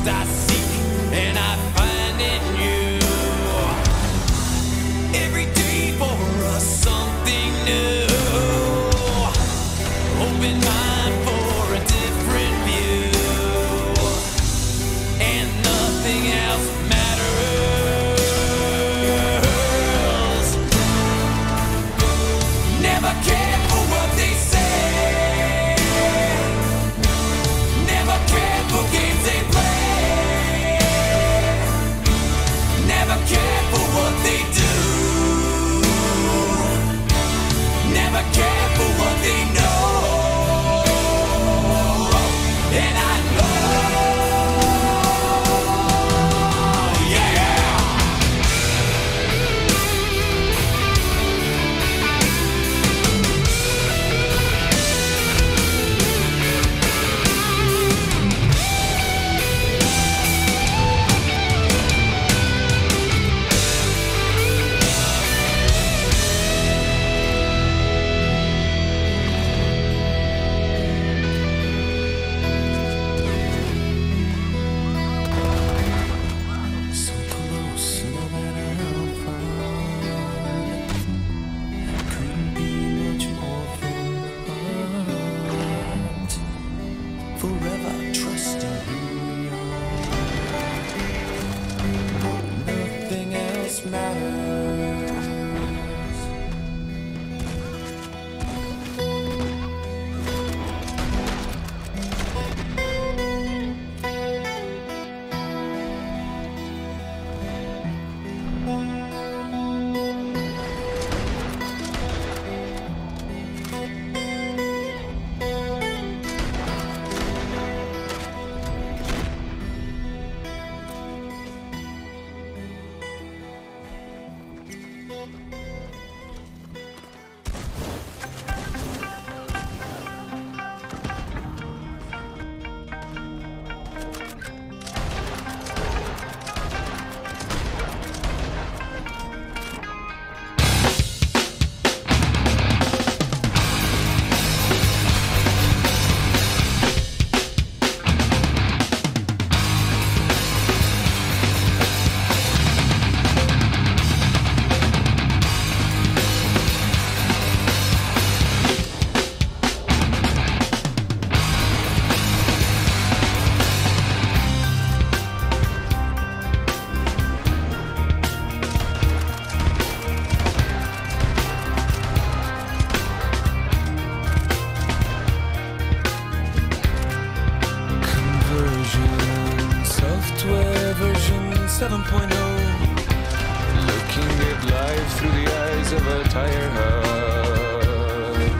rest I seek, and I find in you. Every day for us something new. Open mind for a different view, and nothing else matters. Never care for what they say, never care for games they play, never care for what they do, never care for what they know. And I forever trusting who we are. Nothing else matters. Software version 7.0, looking at life through the eyes of a tire hub.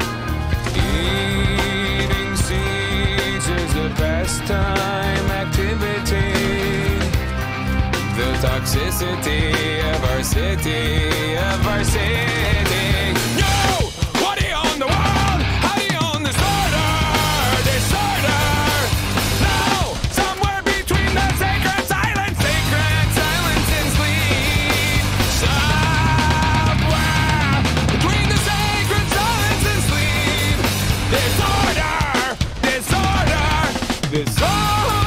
Eating seeds is a pastime activity. The toxicity of our city, of our city. Yo! What do you own the world? How do you own this order? Disorder! No! Somewhere between the sacred silence and sleep. Somewhere between the sacred silence and sleep. Disorder! Disorder! Disorder!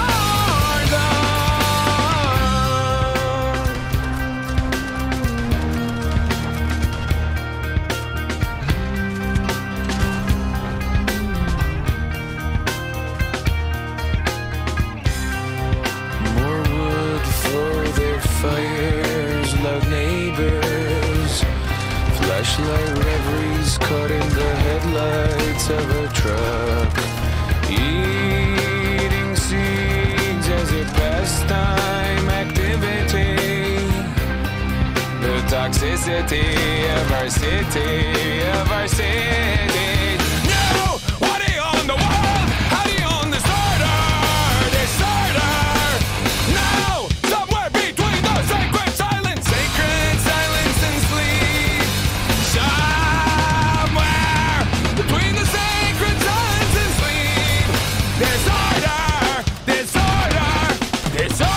Fires, loud neighbors, flashlight reveries caught in the headlights of a truck. Eating seeds as a pastime activity. The toxicity of our city, of our city. No! What do you own the world? How do you own this order? Disorder! No! Somewhere between the sacred silence and sleep. Somewhere between the sacred silence and sleep. Disorder! Disorder! Disorder!